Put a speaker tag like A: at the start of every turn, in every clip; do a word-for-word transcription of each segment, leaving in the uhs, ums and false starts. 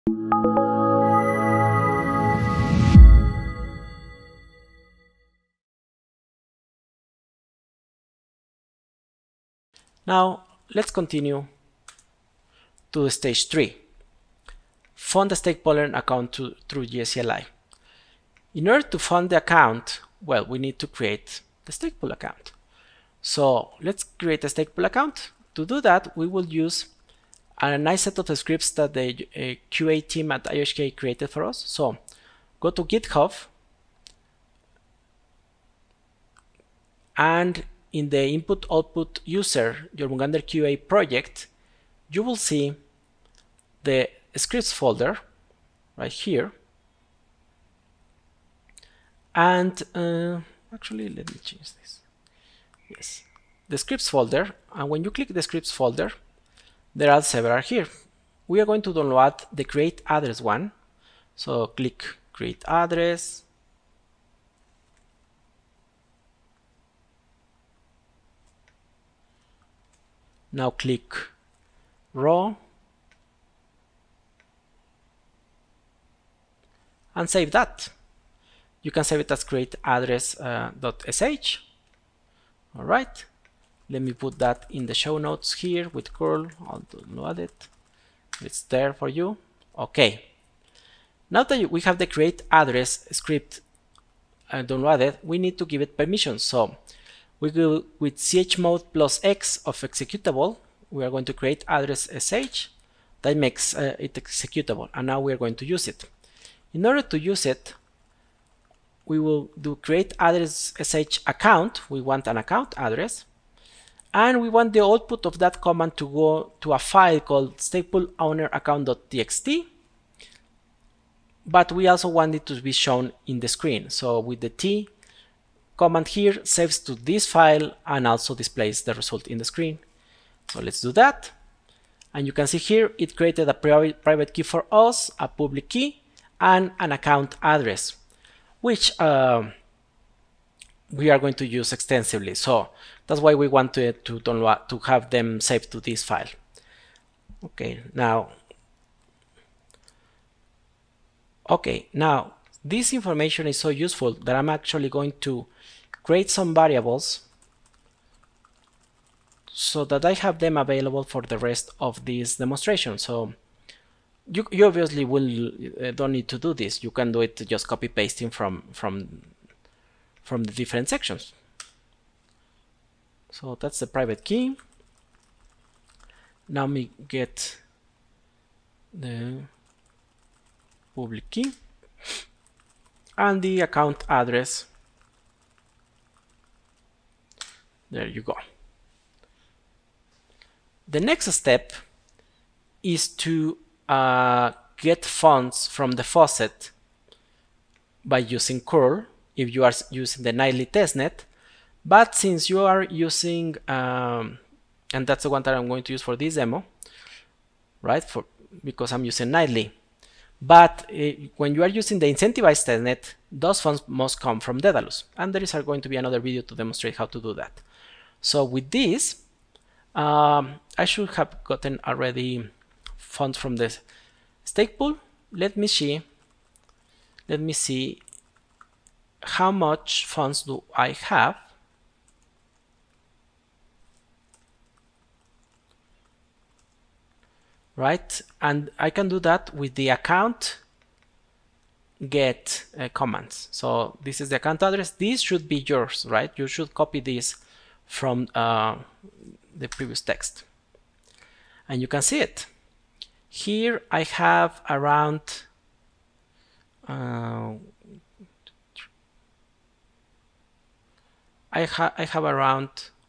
A: Now let's continue to stage three. Fund the stake pollen account to, through G S C L I. In order to fund the account, well, we need to create the stake pool account. So let's create a stake pool account. To do that, we will use a nice set of scripts that the uh, Q A team at I O H K created for us. So go to GitHub, and in the input output user Jormungandr Q A project, you will see the scripts folder right here. And uh, actually, let me change this. Yes, the scripts folder. And when you click the scripts folder, there are several here. We are going to download the create address one. So click create address. Now click raw and save that. You can save it as create address uh, .sh. All right, let me put that in the show notes here with curl. I'll download it. It's there for you. Okay. Now that we have the create address script uh, downloaded, we need to give it permissions. So we go with chmod plus x of executable. We are going to create address sh. That makes uh, it executable, and now we are going to use it. In order to use it, we will do create address sh account. We want an account address, and we want the output of that command to go to a file called stakepoolowner-account.txt. But we also want it to be shown in the screen. So with the T command here, saves to this file and also displays the result in the screen. So let's do that. And you can see here it created a private key for us, a public key, and an account address, which uh, we are going to use extensively. So that's why we want to, to download to have them saved to this file. Okay, now okay, now this information is so useful that I'm actually going to create some variables so that I have them available for the rest of this demonstration. So you, you obviously will uh, don't need to do this. You can do it just copy pasting from from from the different sections. So that's the private key. Now me get the public key and the account address. There you go. The next step is to uh, get funds from the faucet by using curl if you are using the nightly testnet. But since you are using, um, and that's the one that I'm going to use for this demo, right? For because I'm using nightly. But uh, when you are using the incentivized testnet, those funds must come from Daedalus, and there is going to be another video to demonstrate how to do that. So with this, um, I should have gotten already funds from the stake pool. Let me see. Let me see how much funds do I have. Right, and I can do that with the account get uh, commands. So this is the account address. This should be yours, right? You should copy this from uh, the previous text, and you can see it here. I have around uh, I, ha I have around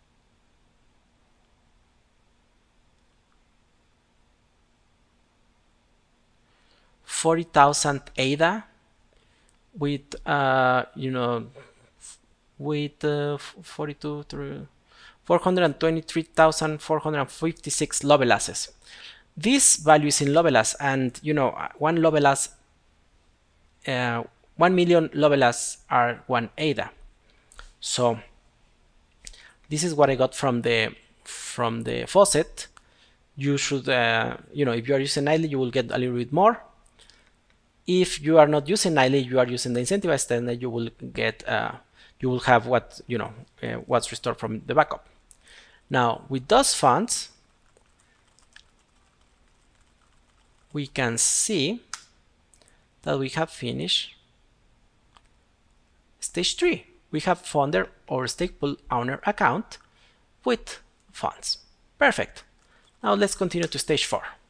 A: forty thousand A D A with uh, you know with uh, forty-two through four hundred twenty-three thousand four hundred fifty-six Lovelasses. This value is in Lovelas, and you know one Lovelas, uh, one million Lovelas are one A D A. So this is what I got from the from the faucet. You should, uh, you know, if you are using nightly, you will get a little bit more. If you are not using nightly, you are using the incentivized testnet, you will get uh, you will have what you know uh, what's restored from the backup. Now with those funds, we can see that we have finished stage three. We have funded our stake pool owner account with funds. Perfect. Now let's continue to stage four.